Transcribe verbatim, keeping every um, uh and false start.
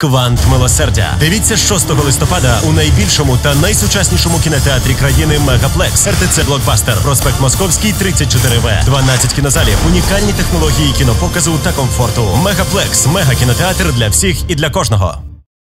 Квант милосердя. Дивіться шостого листопада у найбільшому та найсучаснішому кінотеатрі країни Мегаплекс. ер те це Блокбастер. Проспект Московський, тридцять чотири В. дванадцять кінозалів, унікальні технології кінопоказу та комфорту. Мегаплекс. Мега кінотеатр для всіх і для кожного.